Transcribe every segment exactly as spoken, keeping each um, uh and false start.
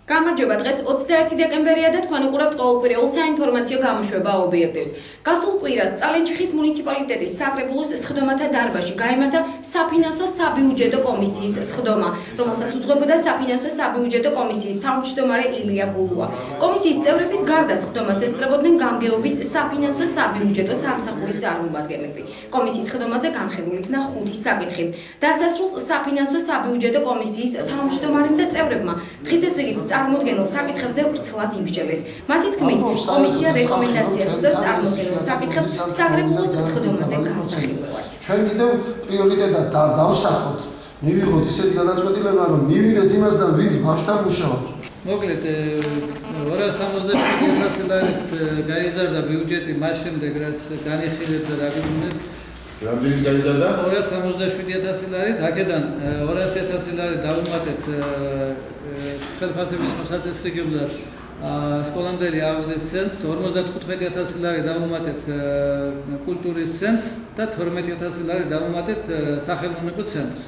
გამარჯობა, დღეს ოცდაერთი დეკემბერია და თქვენ უყურებთ ყოველკვირეულ საინფორმაციო გამოშვება ობიექტივს. გასულ კვირას წალენჯიხის მუნიციპალიტეტის საკრებულოს სხდომათა დარბაზში გაიმართა საფინანსო საბიუჯეტო კომისიის სხდომა, რომელსაც უძღვებოდა საფინანსო საბიუჯეტო კომისიის თავმჯდომარე ილია გულუა. კომისიის წევრების გარდა სხდომას ესწრებოდნენ გამგეობის საფინანსო საბიუჯეტო სამსახურის წარმომადგენლები. კომისიის სხდომაზე განხილული იქნა ხუთი საკითხი. დასასრულს საფინანსო საბიუჯეტო კომისიის თავმჯდომარემ და წევრებმა დღის რიგით წარმოდგენილ საკითხებზე ვრცლად იმსჯელეს. მათი თქმით, კომისია რეკომენდაციას უწევს წარმოდგენილ საკითხებს საკრებულოს სხდომაზე განსახილველად. ჩვენ კიდევ პრიორიტეტად დავსახოთ, მივიღოთ ისეთი გადაწყვეტილება, რომ მივიდეს იმასთან, ვინც ბავშვთან მუშაობს. მოკლედ ორას სამოცდაშვიდი ათასი ლარით გაიზარდა ბიუჯეტი მას შემდეგ, რაც განიხილეთ და დაგიბრუნეთ. რამდენი გაიზარდა? ორას სამოცდაშვიდი ათასი ლარით, აქედან ორასი ათასი ლარი დავუმატეთ ხელფასების მოსაწესრიგებლად სკოლამდელი აღზრდის ცენტრს, ორმოცდათხუთმეტი ათასი ლარი დავუმატეთ კულტურის ცენტრს და თორმეტი ათასი ლარი დავუმატეთ სახელმწიფო ცენტრს.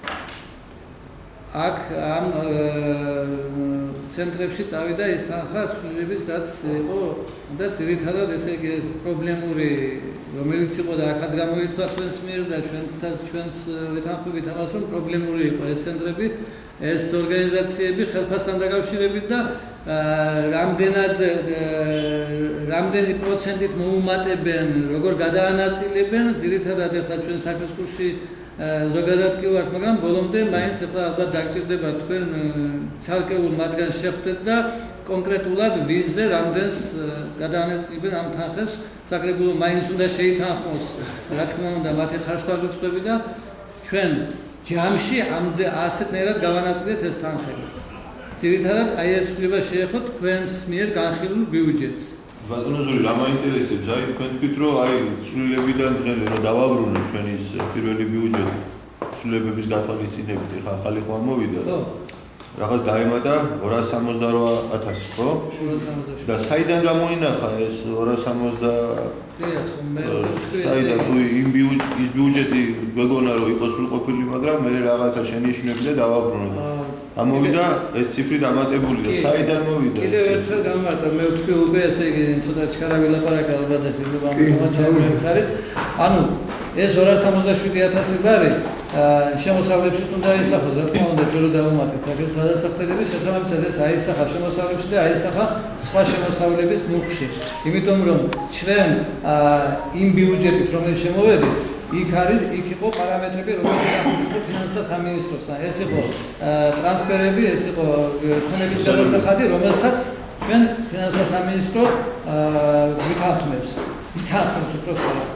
აქ ამ ცენტრებში წავიდა ის თანხა ცვლილების, რაც იყო და ძირითადად ესე იგი ეს პრობლემური, რომელიც იყო და აქაც გამოიწვა თქვენს მიერ და ჩვენთან ჩვენს ვეთანხმებით ამას, რომ პრობლემური იყო ეს ცენტრები, ეს ორგანიზაციები ხელფასთან დაკავშირებით და რამდენად რამდენი პროცენტით მოუმატებენ, როგორ გადაანაწილებენ, ძირითადად ახლა ჩვენ საფეხბურთში ზოგადად კი ვართ, მაგრამ ბოლომდე მაინც ახლა ალბათ დაგჭირდება თქვენ ცალკეულ მათგანს შეხვდეთ და კონკრეტულად ვიზზე რამდენს გადაანაწილებენ ამ თანხებს, საკრებულო მაინც უნდა შეითანხმოს, რა თქმა უნდა, მათი ხარჯ-თავრიცხვები და ჩვენ ჯამში ასეთნაირად გავანაწილეთ ეს თანხები. ძირითადად აი ეს ცვლილება შეეხო თქვენს მიერ განხილულ ბიუჯეტს. ბატონო ზური, რა მაინტერესებს? აი თქვენ თქვით, რომ აი ცვლილებიდან დღემდე რომ დავაბრუნოთ ჩვენი ის პირველი ბიუჯეტი ცვლილებების გათვალისწინებით, ეხლა ახალი ხომ მოვიდა? ხო. რაღაც დაემატა ორას სამოცდარვა ათასი, ხო? და საიდან გამოინახა ეს ორას სამოცდა? საიდან თუ იმ ის ბიუჯეტი გვეგონა რომ იყოს სრულყოფილი, მაგრამ მე რაღაცა შენიშნები და დავაბრუნოთ. ამოვიდა ეს ციფრი დამატებული და საიდან მოვიდა? კიდევ ერთხელ გამართა, მე ვთქვი უკვე ესე იგი ცოტა ჩქარა ვილაპარაკა ალბათ ეს ინფორმაციების არის. ანუ ეს ორას სამოცდაშვიდი ათასი ლარი შემოსავლებშიც უნდა აისახოს, რა თქმა უნდა, ჩვენ დავუმატეთ აქეთ გადასახადების შესაბამისად ეს აისახა შემოსავლებში და აისახა სხვა შემოსავლების მუხში. იმიტომ რომ ჩვენ იმ ბიუჯეტით რომელიც შემოვედით, იქ არის, იქ იყო პარამეტრები, რომელიც იყო ფინანსთა სამინისტროსთან. ეს იყო ტრანსფერები, ეს იყო ქონების გადასახადი, რომელსაც ჩვენ ფინანსთა სამინისტრო ვითანხმებს. ვითანხმებს უბრალოდ.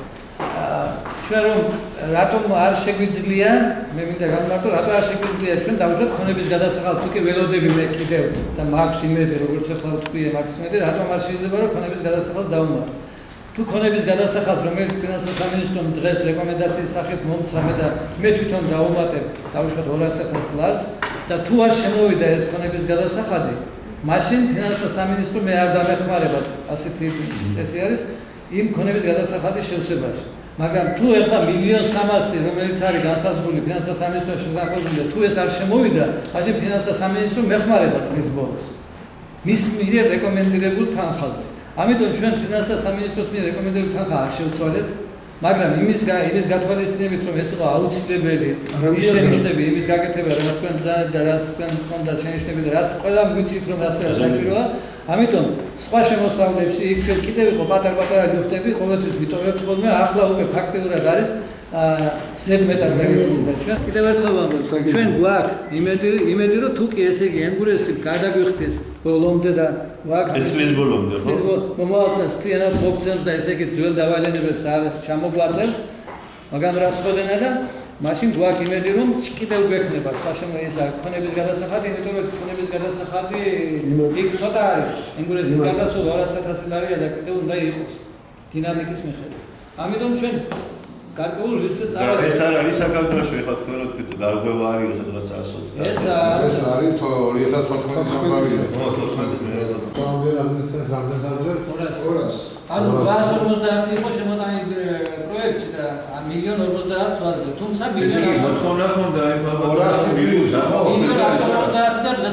ჩვენ რომ რატომ არ შეგვიძლია, მე მინდა გამმართო, რატომ არ შეგვიძლია ჩვენ დავუშვათ ქონების გადასახადს, თუ კი ველოდები მე კიდევ და მაქვს იმედი, როგორც ახლა ვთქვი, მაქვს იმედი, რატომ არ შეიძლება რომ ქონების გადასახადს დავუმატო. თუ ქონების გადასახადს, რომელიც ფინანსთა სამინისტრომ დღეს რეკომენდაციის სახით მომცა და მე თვითონ დავუმატებ, დავუშვათ ორას ათასი ლარს და თუ არ შემოვიდა ეს ქონების გადასახადი, მაშინ ფინანსთა სამინისტრო მე არ დამეხმარება, ასეთი წესი არის იმ ქონების გადასახადის შევსებაში. მაგრამ თუ ეხლა მილიონ სამასი, რომელიც არის განსაზღვრული ფინანსთა სამინისტროს შესაძლებელი და თუ ეს არ შემოვიდა, მაშინ ფინანსთა სამინისტრო მეხმარება წლის ბოლოს მის მიერ რეკომენდირებულ თანხაზე. ამიტომ ჩვენ ფინანსთა სამინისტროს მიერ რეკომენდირებულ თანხა არ შევცვალეთ, მაგრამ იმის იმის გათვალისწინებით, რომ ეს იყო აუცილებელი, ის შენიშნები, იმის გაკეთება, რაც თქვენ და რაც თქვენ თქვენდა შენიშნები და რაც ყველა ვიცით, რომ ასე საჭიროა. ამიტომ სხვა შემოსავლებში იქ ჩვენ კიდევ იყო პატარ-პატარა ჯგუფები, ყოველთვის ვიტოვებთ ხოლმე, ახლა უკვე ფაქტიურად არის ზედმეტად დაგიბრუნდა ჩვენ. კიდევ ერთხელ ვამბობ, ჩვენ გვაქვს იმედი, იმედი რომ თუ კი ესე იგი ენგურესი გადაგვიხდეს ბოლომდე და გვაქვს ეს წლის ბოლომდე, ხო? მომავალწელს ციანად მოგცემს და ესე იგი ძველ დავალენებებს არ ჩამოგვაწევს, მაგრამ რა სწორდენა და მაშინ გვაქვს იმედი რომ კიდევ გვექნება სხვა შემოისა ქონების გადასახადი, იმიტომ რომ ქონების გადასახადი იქ ცოტა არის. ენგურესის გადასულ ორას ათასი ლარია და კიდევ უნდა იყოს დინამიკის მიხედვით. ამიტომ ჩვენ გარკვეულ რისკს წავედით. ეს არ არის საქართველოში, ეხლა თქვენ რო თქვით, გარღვევა არის სადღაც εκას ოცდაათი. ეს არის ორი ათას თოთხმეტი სამბავია. თოთხმეტი მე. გამგეობდეს რამდენადრე? ორას. ანუ რას ორმოცდაათი იყო შემოტანილი პროექტში და მილიონ ორმოცდაათს ვაზრდებ. თუმცა მილიონ ათას ხონა ხონდა იმ ორასი მილიონ მილიონ ორმოცდაათი და დღეს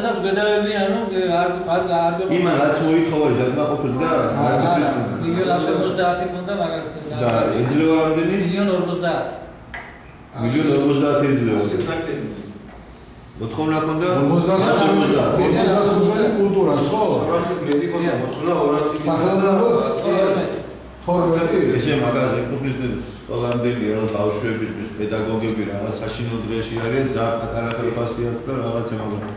როდესაც გვედავებიან რომ არ არ არ იმან რაც მოითხოვა დაგმაყოფილდა და რაც მილიონ ათს ორმოცდაათი ქონდა მაგას და ეძლევა რამდენი მილიონ ორმოცდაათი მილიონ ორმოცდაათი ეძლევა მოთხოვნა ქონდა ორმოცდაათი კულტურა ხო ორასი მეტი ქონდა მოთხოვნა ორასი ესე მაგაზე ეკუთვნის სკოლამდელი რაღაც ბავშვებისთვის პედაგოგები რაღაც საშინო დღეში არიან ძალიან პატარა ხალხასიათ და რაღაცა მაგრამ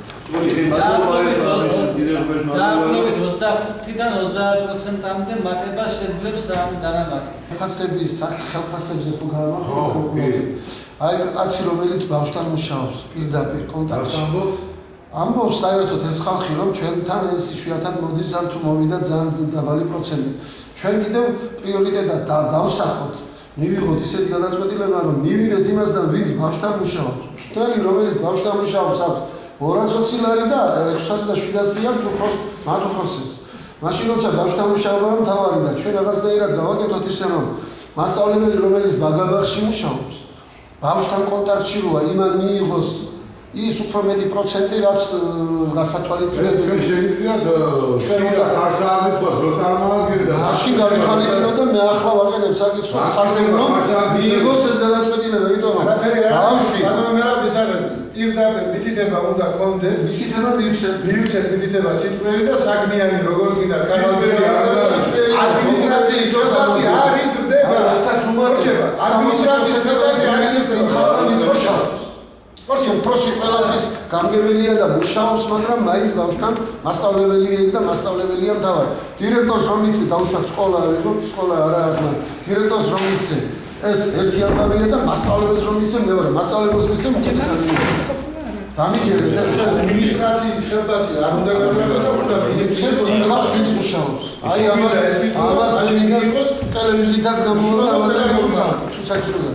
დაახლოებით ოცდახუთიდან ოცდაათ პროცენტამდე მატებას შეძლებს ამ დანამატი. ხასების ხელფასებზე თუ გამახვილებთ აი კაცი რომელიც ბავშვთან მუშაობს პირდაპირ კონტაქტში ამბობს საერთოდ ეს ხალხი რომ ჩვენთან ეს იშვიათად მოდის ან თუ მოვიდა ძალიან დაბალი პროცენტი ჩვენ კიდევ პრიორიტეტად დავსახოთ მივიღოთ ისეთი გადაწყვეტილება რომ მივიდეს იმასთან ვინც ბავშვთან მუშაობს მშტელი რომელიც ბავშვთან მუშაობს აქვს ორას ოცი ლარი და ექვსას და შვიდასი აქვს უფროს მათ უფროსებს მაშინ როცა ბავშვთან მუშაობა მთავარი და ჩვენ რაღაცნაირად გავაკეთოთ ისე რომ მასწავლებელი რომელიც ბაგაბაღში მუშაობს ბავშვთან კონტაქტში როა იმან მიიღოს ის უფრო მეტი პროცენტი რაც გასათვალისწინებელია. ჩვენ შეგიძლიათ ჩვენ და ხარშაავით ხო წარმოადგენდა. მაშინ გავითვალისწინოთ და მე ახლა ვაყენებ საკითხს სამხედრო მიიღოს ეს გადაწყვეტილება, იმიტომ რომ ბავშვი ბატონო მე რა ვისაღები პირდაპირ მითითება უნდა კონდეთ, მითითება მივცეთ, მივცეთ მითითება სიტყვერი და საგნიანი როგორც კიდე კანონზები ადმინისტრაციის შესაძლებელი არის ხდება. რასაც უმარჩება ადმინისტრაციის შესაძლებელი არის ხალხი მიცოშავს. ორჩენ პროსი ყველაფრის გამგებელია და მუშაობს, მაგრამ მაინც ბავშვთან მასწავლებელი და მასწავლებელია მთავარი. დირექტორს რომ იცი დავუშვათ სკოლა, ვიღოთ სკოლა არა ახლა. დირექტორს რომ იცი ეს ერთი ამბავია და მასწავლებელს რომ იცი მეორე. მასწავლებელს მისცე უკეთეს ადმინისტრაცია. დამიჯერეთ ეს ადმინისტრაციის ხელფასი არ უნდა გაძლიერდეს და უნდა ვიცით ხალხს ვინც მუშაობს. აი ამას ამას მინდა იყოს ტელევიზიითაც გამოვა და ამაზე მოუცა თუ საჭიროა.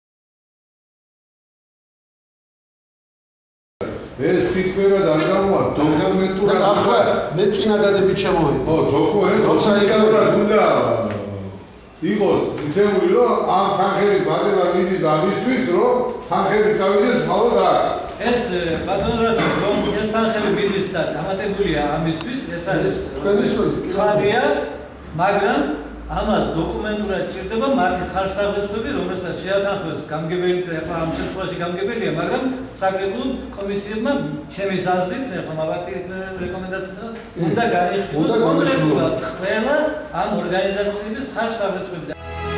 ეს სიტყვა და გამოვა დოკუმენტურად ეს ახლა მე წინადადებით შემოვედი. ხო, დოკუმენტი როცა იგავდა უნდა იყოს ისეული რომ ამ თანხების ბადება მიდის ამისთვის რომ თანხები წავიდეს მხოლოდ აქ. ეს ბატონო რომ ეს თანხები მიდის და დამატებულია ამისთვის ეს არის ცხადია, მაგრამ ამას დოკუმენტურად ჭირდება მათი ხარშთაღრიცხვები, რომელსაც შეათანხმებს გამგებელი და ახლა ამ შემთხვევაში გამგებელია, მაგრამ საკრებულო კომისიებმა ჩემის აზრით, ახლა მაბატი რეკომენდაციაა, უნდა განიხილოს კონკრეტულად ყველა ამ ორგანიზაციების ხარშთაღრიცხვები.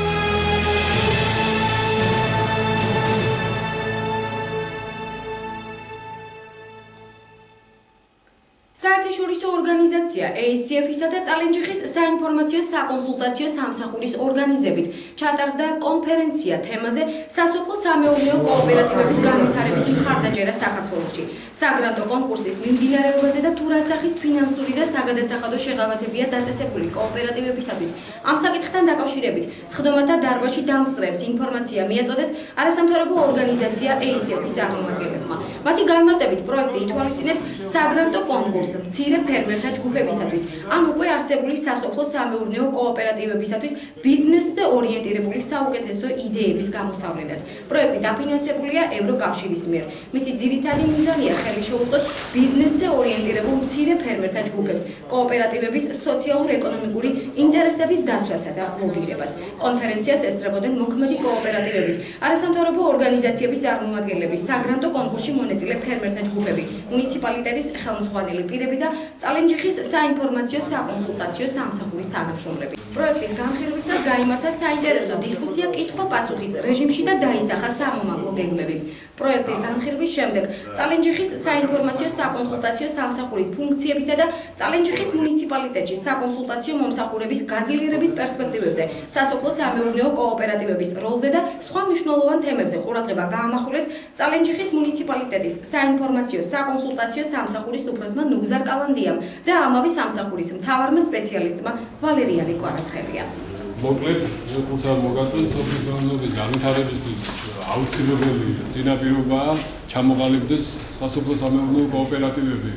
საერთაშორისო ორგანიზაცია A C F-ისა და წალენჯიხის საინფორმაციო საკონსულტაციო სამსახურის ორგანიზებით ჩატარდა კონფერენცია თემაზე სასოფლო სამეურნეო კოოპერატივების განვითარების მხარდაჭერა საქართველოში. საგრანტო კონკურსის მიმდინარეობაზე და თუ რა სახის ფინანსური და საგადასახადო შეღავათებია დაწესებული კოოპერატივებისათვის. ამ საკითხთან დაკავშირებით სხდომათა დარბაზში დამსწრებს ინფორმაცია მიაწოდეს არასამთავრობო ორგანიზაცია A C F-ის წარმომადგენლებმა. მათი განმარტებით პროექტი ითვალისწინებს საგრანტო კონკურსს მცირე ფერმერთა ჯგუფებისათვის, ან უკვე არსებული სასოფლო სამეურნეო კოოპერატივებისათვის ბიზნესზე ორიენტირებული საუკეთესო იდეების გამოსავლენად. პროექტი დაფინანსებულია ევროკავშირის მიერ. მისი ძირითადი მიზანია ხელი შეუწყოს ბიზნესზე ორიენტირებულ მცირე ფერმერთა ჯგუფებს, კოოპერატივების სოციალურ-ეკონომიკური ინტერესების დაცვასა და ლობირებას. კონფერენციას ესწრებოდნენ მოქმედი კოოპერატივების, არასამთავრობო ორგანიზაციების წარმომადგენლები, საგრანტო კონკურსში მონაწილე ფერმერთა ჯგუფები, მუნიციპალიტეტის ხელმძღვანელი პირები და წალენჯიხის საინფორმაციო საკონსულტაციო სამსახურის თანამშრომლები. პროექტის განხილვისას გაიმართა საინტერესო დისკუსია კითხვა-პასუხის რეჟიმში და დაისახა სამომავლო გეგმები. პროექტის განხილვის შემდეგ წალენჯიხის საინფორმაციო საკონსულტაციო სამსახურის ფუნქციებისა და წალენჯიხის მუნიციპალიტეტში საკონსულტაციო მომსახურების გაძლიერების პერსპექტივებზე, სასოფლო სამეურნეო კოოპერატივების როლზე და სხვა მნიშვნელოვან თემებზე ყურადღება გაამახვილეს წალენჯიხის მუნიციპალიტეტის საინფორმაციო საკონსულტაციო სამსახურის უფროსმა ნუგზარ კალანდიამ და ამავე სამსახურის მთავარმა სპეციალისტმა ვალერიანი კვარაცხელია. მოკლედ, უცარ მოგაწვევს სოფლის განვითარებისთვის აუცილებელი წინაპირობაა ჩამოყალიბდეს სასოფლო სამეურნეო კოოპერატივები.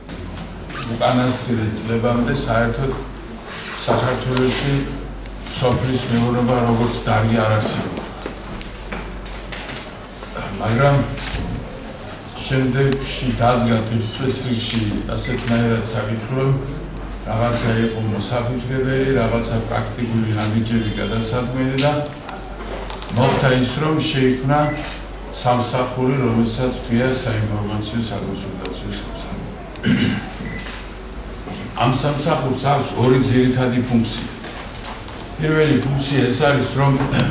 უკანასკნელი წლებამდე საერთოდ საქართველოში სოფლის მეურნეობა როგორც დარგი არ არსებობდა. მაგრამ შემდეგში დადგა დღის რიგში ასეთნაირად საკითხი, რომ რაღაცა იყო მოსაფიქრებელი, რაღაცა პრაქტიკული ნაბიჯები გადასადგმელი და მოხდა ის, რომ შეიქმნა სამსახური, რომელსაც ქვია საინფორმაციო საკონსულტაციო სამსახური. ამ სამსახურს აქვს ორი ძირითადი ფუნქცია. პირველი ფუნქცია ეს არის, რომ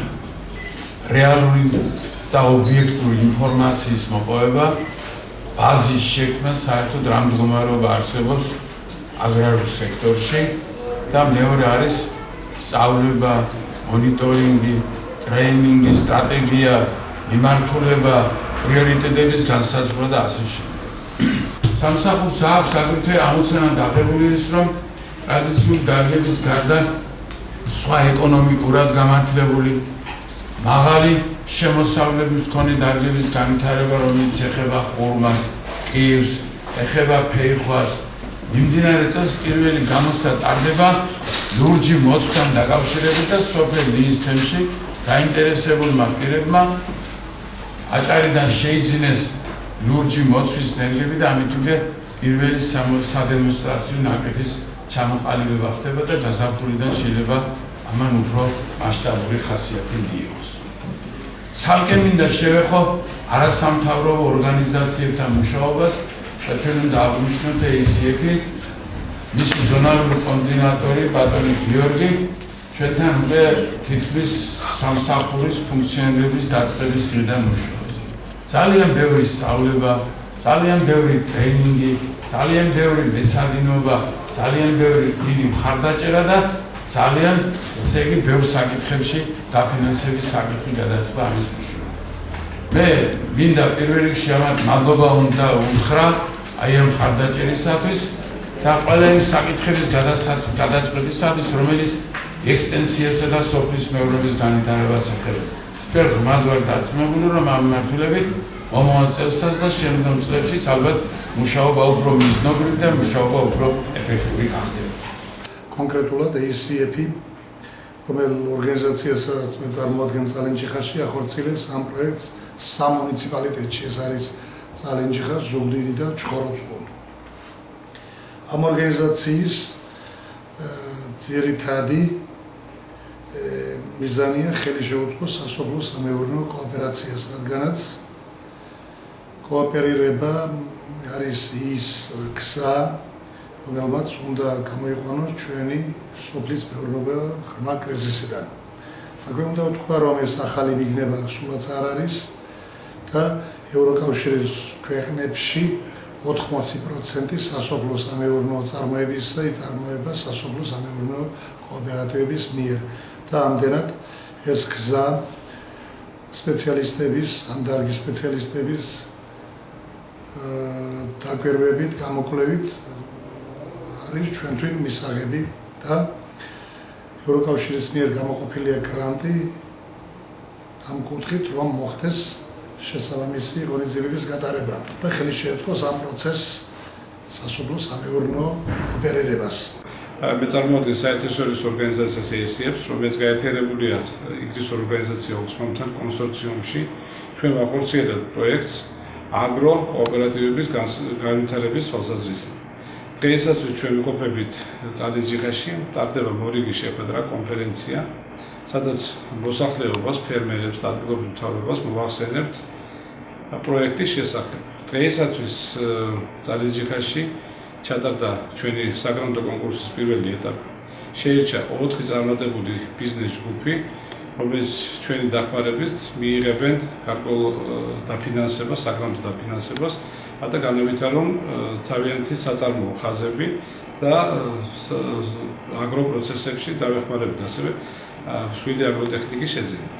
რეალური და ობიექტური ინფორმაციის მოპოვება, ბაზის შექმნა, საერთოდ რა მდგომარეობა არსებობს აგრარულ სექტორში და მეორე არის სწავლება, მონიტორინგი, ტრეინინგი, სტრატეგია, მიმართულება, პრიორიტეტების განსაზღვრა და ასე შემდეგ. სამსახურს აქვს აგრეთვე ამოცანა დაღებული ის, რომ ტრადიციული დარგების გარდა სხვა ეკონომიკურად გამართლებული მაღალი შემოსავლების მქონე დარგების განვითარება, რომელიც ეხება ყურმას, კივს, ეხება ფეიხვას. მიმდინარე წელს პირველი გამოსცდა ტარდება ლურჯი მოწვთან დაკავშირებით და სოფელ მინისტრიაში გაინტერესებულმა პირებმა აჭარიდან შეიძინეს ლურჯი მოწვის ნერგები და ამით უკვე პირველი სადემონსტრაციო ნაკეთის ჩამოყალიბება ხდება და გაზაფხულიდან შეიძლება ამან უფრო მასშტაბური ხასიათი მიიღოს. ცალკე მინდა შევეხო არასამთავრობო ორგანიზაციებთან მუშაობას და ჩვენ უნდა აღვნიშნოთ ე ის ი ეფ-ი, მისი ზონალური კოორდინატორი ბატონი გიორგი ჩვენთან უკვე თითქმის სამსახურის ფუნქციონირების დაწყების დღიდან მუშაობს. ძალიან ბევრი სწავლება, ძალიან ბევრი ტრეინინგი, ძალიან ბევრი მეცადინეობა, ძალიან ბევრი დიდი მხარდაჭერა და ძალიან, ესე იგი, ბევრ საკითხებში დაფინანსების საკითხი გადაწყდა ამის მნიშვნელობა. მე მინდა პირველ რიგში ამათ მადლობა უნდა უთხრა აი ამ მხარდაჭერისათვის და ყველა იმ საკითხების გადაწყვეტისათვის, რომელიც ექსტენსიასა და სოფლის მეურნეობის განვითარებას ეხება. ჩვენ ღრმად ვარ დარწმუნებული, რომ ამ მიმართულებით მომავალ წელსაც და შემდგომ წლებშიც ალბათ მუშაობა უფრო მიზნობრივი და მუშაობა უფრო ეფექტური გახდება. კონკრეტულად ე ის ი ეფ-ი, რომელიც ორგანიზაციასაც მე წარმოადგენს წალენჯიხაში, ახორციელებს ამ პროექტს სამ მუნიციპალიტეტში, ეს არის წალენჯიხა, ზუგდიდი და ჩხოროწყუ. ამ ორგანიზაციის ძირითადი მიზანია ხელი შეუწყოს სასოფლო-სამეურნეო კოოპერაციას, რადგანაც კოოპერირება არის ის გზა, რომელმაც უნდა გამოიყვანოს ჩვენი სოფლის მეურნეობა ღრმა კრიზისიდან. აქვე უნდა ვთქვა, რომ ეს ახალი მიგნება სულაც არ არის და ევროკავშირის ქვეყნებში ოთხმოცი პროცენტი სასოფლო-სამეურნეო წარმოებისა იწარმოება სასოფლო-სამეურნეო კოოპერატივების მიერ და ამდენად ეს გზა სპეციალისტების, ამ დარგის სპეციალისტების დაკვირვებით, გამოკვლევით არის ჩვენთვის მისაღები და ევროკავშირის მიერ გამოყოფილია გრანტი ამ კუთხით, რომ მოხდეს შესაბამისი ღონისძიებების გატარება და ხელი შეეწყოს ამ პროცესს სასოფლო-სამეურნეო კოოპერირებას. მე წარმოადგენს საერთაშორისო ორგანიზაციას ე ის ი ეფ-ს, რომელიც გაერთიანებულია ინგლისურ ორგანიზაცია ოქსფამთან კონსორციუმში. ჩვენ ვახორციელებთ პროექტს აგრო კოოპერატივების განვითარების თვალსაზრისით. დღეისათვის ჩვენ ვიყოფებით წალენჯიხაში, ტარდება მორიგი შეხვედრა, კონფერენცია, სადაც მოსახლეობას, ფერმერებს და ადგილობრივ მთავრობას მოვახსენებთ პროექტის შესახებ. დღეისათვის წალენჯიხაში ჩატარდა ჩვენი საგრანტო კონკურსის პირველი ეტაპი. შეირჩა ოთხი წარმატებული ბიზნეს ჯგუფი, რომელიც ჩვენი დახმარებით მიიღებენ გარკვეულ დაფინანსებას, საგრანტო დაფინანსებას და განავითარონ თავიანთი საწარმოო ხაზები და აგროპროცესებში დავეხმარებით ასევე შვიდი აგროტექნიკის შეძენით.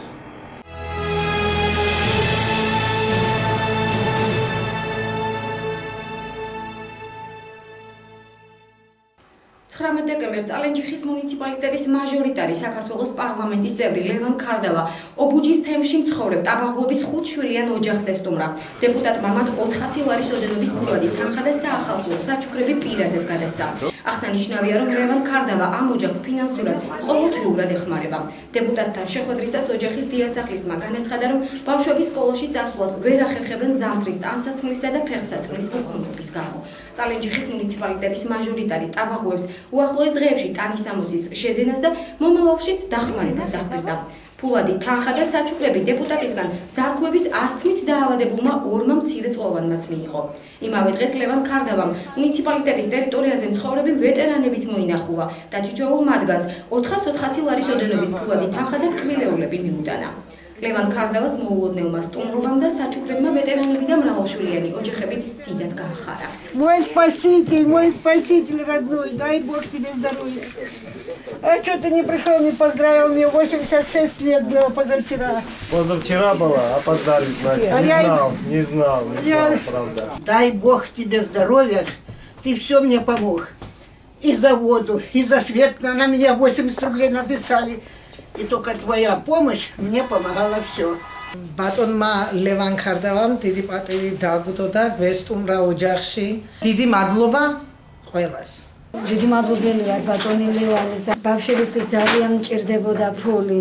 ცხრამეტ დეკემბერს წალენჯიხის მუნიციპალიტეტის მაჟორიტარი საქართველოს პარლამენტის წევრი ლევან ქარდავა ობუჯის თემში მცხოვრებ ტაბაღუების ხუთშვილიან ოჯახს ესტუმრა. დეპუტატმა მათ ოთხასი ლარის ოდენობის ფულადი თანხა და საახალწლო საჩუქრები პირადად გადასცა. აღსანიშნავია, რომ ლევან ქარდავა ამ ოჯახს ფინანსურად ყოველთვიურად ეხმარება. დეპუტატთან შეხვედრისას ოჯახის დიასახლისმა განაცხადა, რომ ბავშვების სკოლაში წასვლას ვერ ახერხებენ ზამთრის, ტანსაცმლისა და ფეხსაცმლის უქონლობის გამო. წალენჯიხის მუნიციპალიტეტის მაჟორიტარი ტაბაღუებს უახლოეს დღეებში ტანისამოსის შეძენას და მომავალშიც დახმარებას დაჰპირდა. ფულადი, თანხა და საჩუქრები დეპუტატისგან ზარქუების ასთმით დაავადებულმა ორმა მცირეწლოვანმაც მიიღო. იმავე დღეს ლევან ქარდავამ მუნიციპალიტეტის ტერიტორიაზე მცხოვრები ვეტერანებიც მოინახულა და თითოეულ მათგანს ოთხას ოთხასი ლარის ოდენობის ფულადი, თანხა და ტკბილეულები მიუტანა. ლევან ქარდავას მოულოდნელმა სტუმრობამ და საჩუქრებმა ვეტერანები და მრავალშვილიანი ოჯახები დიდად გაახარა. Мой спаситель, мой спаситель родной, дай Бог тебе здоровья. А что ты не пришел, не поздравил? Мне восемьдесят шесть лет было позавчера. Позавчера было, опоздали, значит. А не я... знал, не знал, не я... знал, правда. Дай Бог тебе здоровья, ты все мне помог. И за воду, и за свет, на меня восемьдесят рублей написали. И только твоя помощь мне помогала все. ბატონმა ლევან ქარდავამ დიდი პატივი დააგდო და გვესტუმრა ოჯახში. დიდი მადლობა ყველას. დიდი მადლობელი ვარ ბატონი ლევანის. ბავშვებისთვის ძალიან მჭირდებოდა ფული.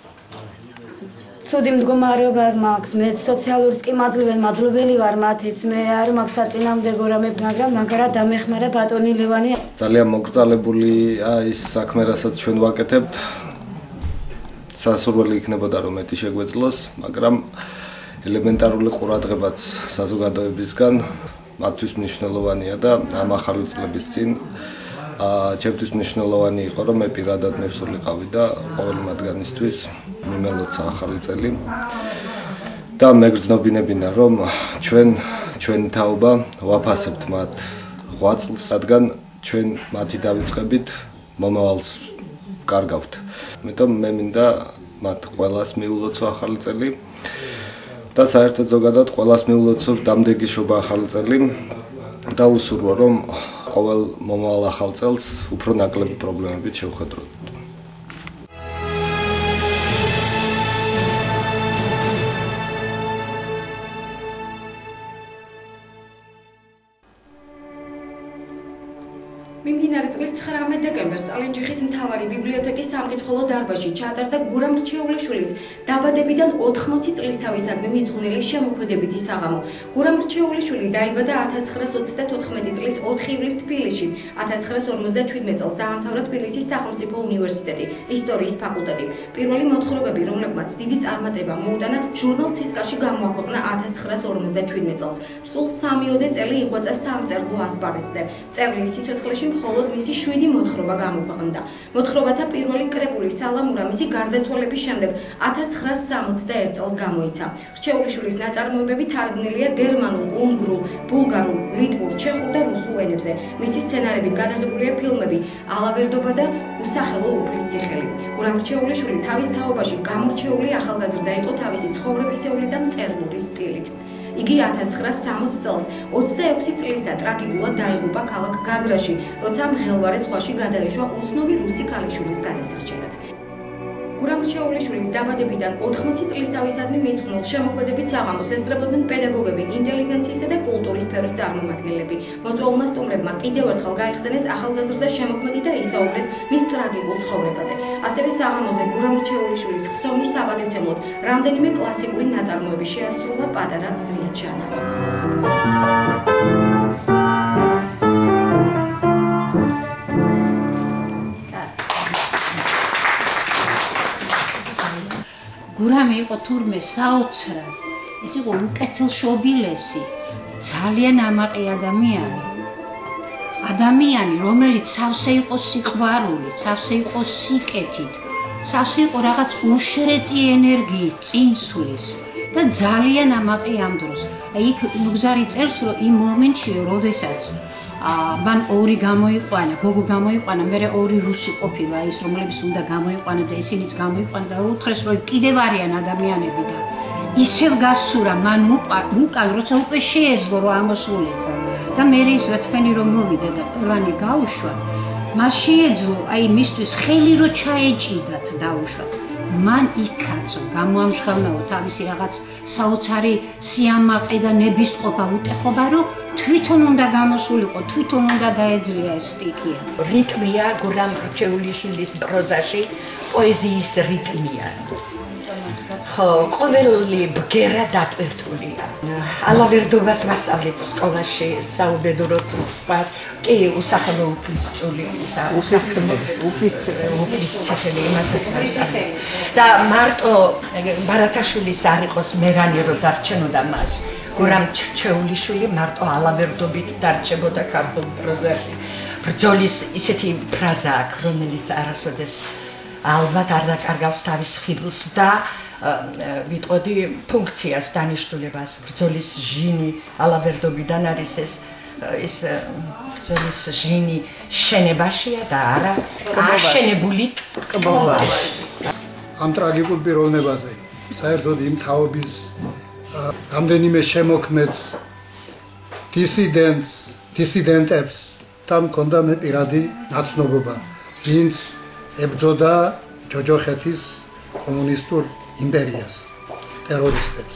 ცუდი მდგომარეობა მაქვს, მე სოციალურიც კი მადლობელი ვარ მათიც. მე არ მაქვს საწინააღმდეგო რამე, მაგრამ მაგრად დამეხმარა ბატონი ლევანი. ძალიან მოკრძალებულია ის საქმე, რასაც ჩვენ ვაკეთებთ. სასურველი იქნებოდა რომ მეტი შეგვეძლოს, მაგრამ ელემენტარული ყურადღებაც საზოგადოებისგან მათთვის მნიშვნელოვანია და ამ ახალი წლების წინ ჩემთვის მნიშვნელოვანი იყო რომ მე პირადად მე ვსულიყავი და ყოველი მათგანისთვის მიმელოცა ახალი წელი და მე გრძნობინებინა რომ ჩვენ ჩვენი თაობა ვაფასებთ მათ ღვაწლს, რადგან ჩვენ მათი დავიწყებით მომავალს კარგავთ. მეტომ მე მინდა მათ ყველას მიულოცო ახალი წელი და საერთოდ ზოგადად ყველას მიულოცო დამდეგი შობა ახალი წელი და უსურვო რომ ყოველ მომავალ ახალ წელს უფრო ნაკლები პრობლემებით შევხედოთ. მიმდინარე წლის ცხრამეტ დეკემბერს წალენჯიხის მთავარი ბიბლიოთეკის სამკითხველო დარბაზში ჩატარდა გურამ რჩეულიშვილის დაბადებიდან ოთხმოცი წლის თავისადმი მიძღვნილი შემოქმედებითი საღამო. გურამ რჩეულიშვილი დაიბადა ათას ცხრაას ოცდათოთხმეტი წლის ოთხი ივლისს თბილისში. ათას ცხრაას ორმოცდაჩვიდმეტ წელს დაამთავრა თბილისის სახელმწიფო უნივერსიტეტი, ისტორიის ფაკულტეტი. პირველი მოთხრობები, რომლებმაც დიდი წარმატება მოუტანა, ჟურნალ ცისკარში გამოაქვეყნა ათას ცხრაას ორმოცდაჩვიდმეტ წელს. სულ სამიოდე წელი იღვაწა სამწერლო ასპარეზზე. წერლის სიცოცხლეში მხოლოდ მისი შვიდი მოთხრობა გამოქვეყნდა. მოთხრობათა პირველი კრებული სალამურა მისი გარდაცვალების შემდეგ ათას ცხრაას სამოცდაერთ წელს გამოიცა. რჩეულიშვილის ნაწარმოებები თარგმნილია გერმანულ, უნგრულ, ბულგარულ, ლიტვურ, ჩეხურ და რუსულ ენებზე. მისი სცენარებით გადაღებულია ფილმები ალავერდობა და უსახელო უფლის წიხელი. გურამ რჩეულიშვილი თავის თაობაში გამორჩეული ახალგაზრდა იყო თავისი ცხოვრებისეული და მწერლური სტილით. იგი ათას ცხრაას სამოცდ წელს ოცდაექვსი წლისა ტრაგიკულად დაიღუპა ქალაქ გაგრაში, როცა მღელვარე ზღვაში გადაეშვა უცნობი რუსი ქალიშვილის გადასარჩენად. გურამ რჩეულიშვილის დაბადებიდან ოთხმოცი წლის თავისადმი მიძღვნილ შემოქმედებით საღამოს ესწრებოდნენ პედაგოგები, ინტელიგენციისა და კულტურის სფეროს წარმომადგენლები. მოწვეულმა სტუმრებმა კიდევ ერთხელ გაიხსენეს ახალგაზრდა შემოქმედი და ისაუბრეს მის ტრაგიკულ ცხოვრებაზე. ასევე საღამოზე გურამ რჩეულიშვილის ხსოვნის საპატივცემლოდ რამდენიმე კლასიკური ნაწარმოები შეასრულა პატარა ზვიაჩანა. გურამი იყო თურმე საოცრად, ეს იყო უკეთილშობილესი, ძალიან ამაყი ადამიანი. ადამიანი, რომელიც სავსე იყო სიყვარულით, სავსე იყო სიკეთით, სავსე იყო რაღაც უშრეტი ენერგიით, წინსვლის და ძალიან ამაყი ამ დროს. აი იქ ლუგზარი წერს, რომ იმ მომენტში, როდესაც მან ორი გამოიყვანა, გოგო გამოიყვანა, მე ორი რუსი ყოფილა ის, რომლებიც უნდა გამოიყვანა და ისინიც გამოიყვანა და უთხრეს, რომ კიდევ არიან ადამიანები და ისევ გასცურა მან უკან, როცა უკვე შეეძლო რომ ამოსულიყო და მე ის ვეთქმენი რომ მოვიდა და ყველანი გაუშვა მას შეეძლო აი მისთვის ხელი რო ჩაეჭიდათ დაუშვათ. მან იქაცო, გამოამჟღავნაო თავისი რაღაც საოცარი სიამაყე და ნებისყოფა უტეხობა, რომ თვითონ უნდა გამოსულიყო, თვითონ უნდა დაეძლია ეს სტიქია. რიტმია გურამ რჩეულიშვილის პროზაში პოეზიის რიტმია. ხო, ყოველი ბგერა დატვირთულია. ალავერდობას ვასწავლეთ სკოლაში, საუბედუროთ სპას, კი უსახელო უფლისწული, უსახელო უფლისწული იმასაც ვასწავლეთ. და მარტო ბარათაშვილის არ იყოს მერანი რო დარჩენოდა მას. გურამ რჩეულიშვილი მარტო ალავერდობით დარჩებოდა ქართულ პროზაში. ბრძოლის ისეთი ფრაზა აქვს, რომელიც არასოდეს ალბათ არ დაკარგავს თავის ხიბლს და ვიტყოდი ფუნქციას დანიშნულებას ბრძოლის ჟინი ალავერდობიდან არის ეს ის ბრძოლის ჟინი შენებაშია და არა აშენებული ტკბობაში. ამ ტრაგიკულ პიროვნებაზე საერთოდ იმ თაობის რამდენიმე შემოქმედს დისიდენტს დისიდენტებს თან მქონდა მე პირადი ნაცნობობა, ვინც ებრძოდა ჯოჯოხეთის კომუნისტურ იმპერიას, ტერორისტებს.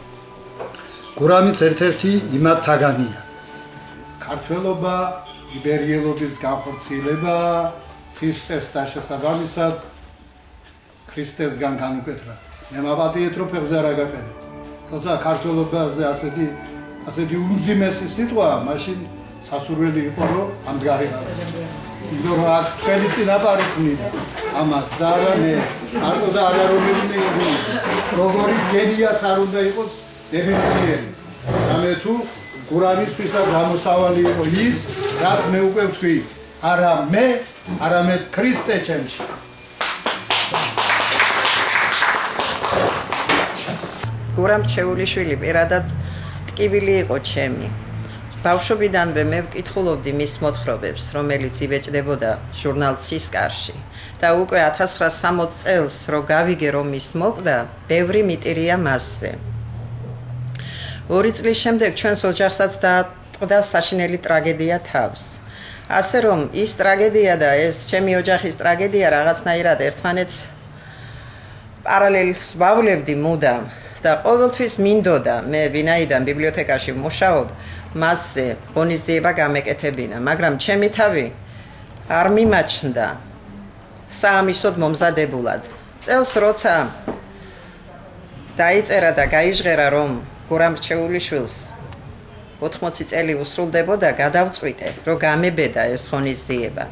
გურამიც ერთ-ერთი იმათაგანია. ქართველობა, იბერიელობის განხორციელება, ცის წესდა შესაბამისად ქრისტესგან განუკეთდა. მე მოვატიეთ რომ ფეხზე არ აგაყენეთ. თორსა ქართველობაზე ასეთი ასეთი უმძიმესი სიტყვა, მაშინ სასურველი იყო რომ ამდღარიყავ. იმიტომ რომ აქ თქვენი წინაპარი ქმნიდა ამას და არა მე მარტო და არა რომელიმე იგივე როგორი გენიაც არ უნდა იყოს ნებისმიერი და მე თუ გურამისთვისაც ამოსავალი იყო ის რაც მე უკვე ვთქვი არა მე არამედ ქრისტე ჩემში. გურამ რჩეულიშვილი პირადად ტკივილი იყო ჩემი. ბავშვობიდანვე მე ვკითხულობდი მის მოთხრობებს, რომელიც იბეჭდებოდა ჟურნალ ცისკარში და უკვე ათას ცხრაას სამოცდ წელს რო გავიგე რომ ის მოკვდა, ბევრი მიტირია მასზე. ორი წლის შემდეგ ჩვენს ოჯახსაც დაატყდა საშინელი ტრაგედია თავს. ასე რომ ის ტრაგედია და ეს ჩემი ოჯახის ტრაგედია რაღაცნაირად ერთმანეთს პარალელს ვავლებდი მუდამ და ყოველთვის მინდოდა მე ვინაიდან ბიბლიოთეკაში ვმუშაობ მასზე ღონისძიება გამეკეთებინა, მაგრამ ჩემი თავი არ მიმაჩნდა საამისოდ მომზადებულად. წელს როცა დაიწერა და გაიჟღერა რომ გურამ რჩეულიშვილს ოთხმოცი წელი უსრულდებოდა, გადავწყვიტე რომ გამებედა ეს ღონისძიება.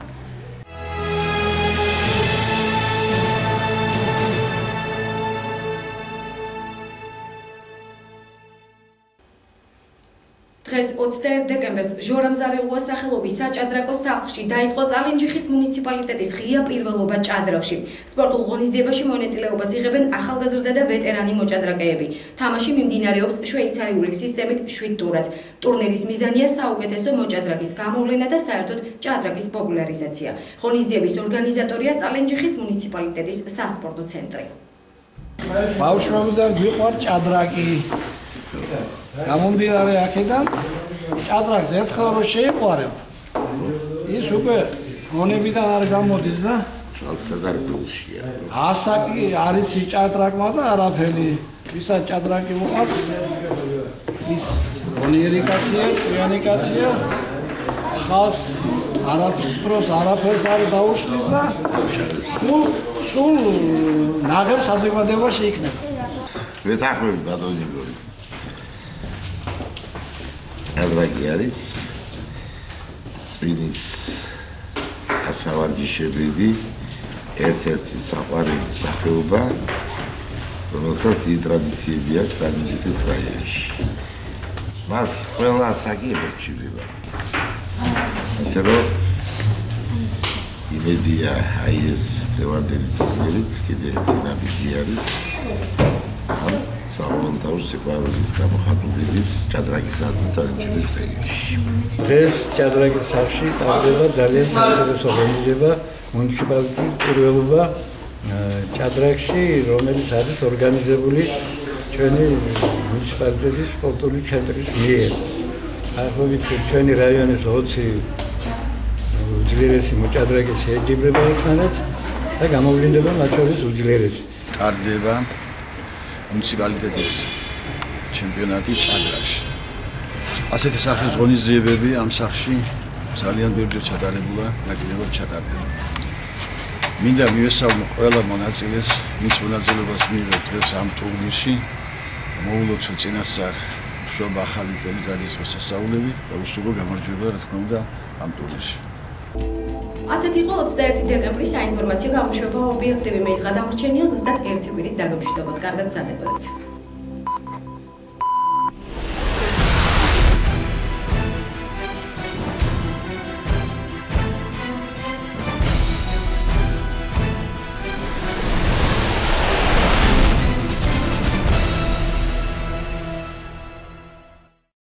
დღეს ოცდაერთ დეკემბერს ჟორამ ზარელუას სახელობის საჭადრაკო სახლში დაიწყო წალენჯიხის მუნიციპალიტეტის ღია პირველობა ჭადრაკში. სპორტულ ღონისძიებაში მონაწილეობას იღებენ ახალგაზრდა და ვეტერანი მოჭადრაკეები. თამაში მიმდინარეობს შვეიცარიული სისტემით შვიდ ტურად. ტურნირის მიზანია საუკეთესო მოჭადრაკის გამოვლენა და საერთოდ ჭადრაკის პოპულარიზაცია. ღონისძიების ორგანიზატორია წალენჯიხის მუნიციპალიტეტის სასპორტო ცენტრი. ბავშვობიდან გვიყვარ ჭადრაკი. გამომდინარე აქედან ჭადრაკს ერთხელ რო შეიყვარებ ის უკვე მონებიდან არ გამოდის და სადარბულშია ასაკი არის ჭადრაკმა და არაფერი ვისაც ჭადრაკი მოყავს ის გონიერი კაცია ჭკვიანი კაცია ხალხს არაფერს არაფერს არ დაუშლის და სულ სულ ნაღელ საზოგადოებაში იქნება ვეთანხმები ბატონი გორის ჭადრაკი არის წინის ასავარჯიშებიდი ერთ-ერთი საყვარელი სახეობა, რომელსაც დიდი ტრადიციები აქვს წალენჯიხის რაიონში. მას ყველა ასაკი ემორჩილება. ასე რომ იმედია აი ეს დღევანდელი ტურნირიც კიდე ერთი ნაბიჯი არის ამ სამონტაჟ სიყვარულის გამოხატულების ჭადრაკისადმი წალენჯიხის რაიონში. დღეს ჭადრაკის სახლში ტარდება ძალიან საინტერესო ღონისძიება მუნიციპალიტეტის პირველობა ჭადრაკში, რომელიც არის ორგანიზებული ჩვენი მუნიციპალიტეტის სპორტული ცენტრის მიერ. ახლა ვიცით ჩვენი რაიონის ოცი უძლიერესი მოჭადრაკე შეეჯიბრება ერთმანეთს და გამოვლინდება მათ შორის უძლიერესი. ტარდება მუნიციპალიტეტის ჩემპიონატი ჭადრაკში. ასეთი სახის ღონისძიებები ამ სახლში ძალიან ბევრჯერ ჩატარებულა, ნაკლებად ჩატარდება. მინდა მივესალმო ყველა მონაწილეს, მის მონაწილეობას მივიღებთ დღეს ამ ტურნირში. მოულოცო წინასწარ მშრომლობა ახალი წელიწადის დღესასწაულები და უსურვო გამარჯვება, რა თქმა უნდა, ამ ტურნირში. ასეთ იყო ოცდაერთი დეკემბრის საინფორმაციო გამოშვება ობიექტივი. მე ის გადამრჩენია ზუსტად ერთი კვირით დაგემშვიდობოთ. კარგად მზადებოდეთ.